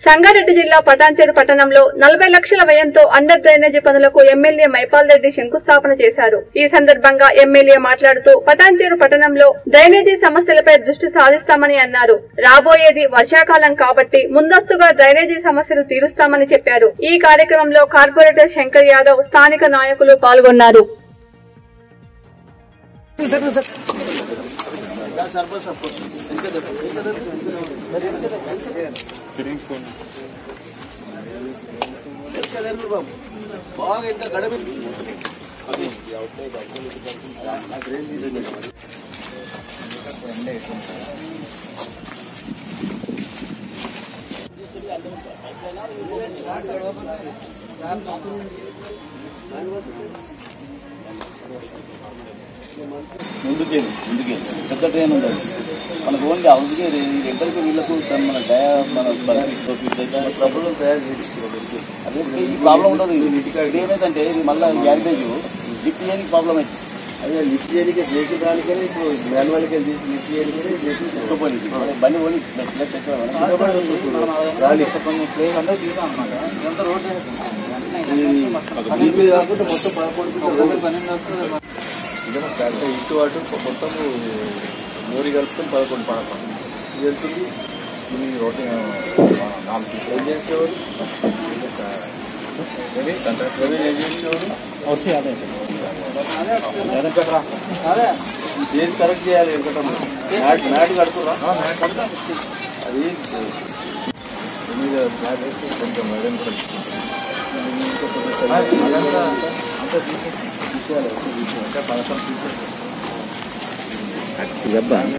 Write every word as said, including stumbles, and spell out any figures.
సంగారెడ్డి జిల్లా పటాన్చెరు పట్టణంలో నలభై లక్షల వ్యయంతో అండర్ డ్రైనేజీ పనులకు ఎమ్మెల్యే మైపాల్ రెడ్డి శంకుస్థాపన చేశారు. ఈ సందర్భంగా ఎమ్మెల్యే మాట్లాడుతూ పటాన్చెరు పట్టణంలో డ్రైనేజీ సమస్యలపై దృష్టి సాధిస్తామని అన్నారు. రాబోయేది వర్షాకాలం కాబట్టి ముందస్తుగా డ్రైనేజీ సమస్యలు తీరుస్తామని చెప్పారు. ఈ కార్యక్రమంలో కార్పొరేటర్ శంకర్ యాదవ్, స్థానిక నాయకులు పాల్గొన్నారు. ముందుకే ముందుకే పెద్ద ట్రైన్ ఉండదు మనకు ఓన్లీ హౌస్కి ఎక్కడికి వీళ్ళకు మన డయా మన సబ్బులు తయారు చేసి అదే ఈ ప్రాబ్లం ఉండదు. ఏమైందంటే ఇది మళ్ళీ గ్యారేజ్ లిఫ్ట్ చేయడానికి ప్రాబ్లం అవుతుంది. అదే లిఫ్ట్ చేయడానికి బ్రేక్ దానికనే ఇప్పుడు మాన్యువల్కి వెళ్ళి లిఫ్ట్ చేయడానికి బండి ఓన్లీ ప్లస్ ఎక్కడ ప్లేస్ అందరూ తీసాం అనమాట. ఇదంతా రోడ్ కాకుండా మొత్తం పదకొండు పన్నెండు ఇదేమో ఇటు అటు మొత్తం నూరి కలుపుకొని పదకొండు పదకొండు ఇది వెళ్తుంది. ఇది ఒకటి నాలుగు ఏం చేసేవారు ఏం చేసేవారు చేసి కరెక్ట్ చేయాలి. మ్యాట్ మ్యాట్ కడుతురా అది మీద మ్యాట్ వేసి కొంచెం మేడం కూడా అదంతా అంతా తీసేయాలి. ఇంకా పదకొండు తీసేయాలి.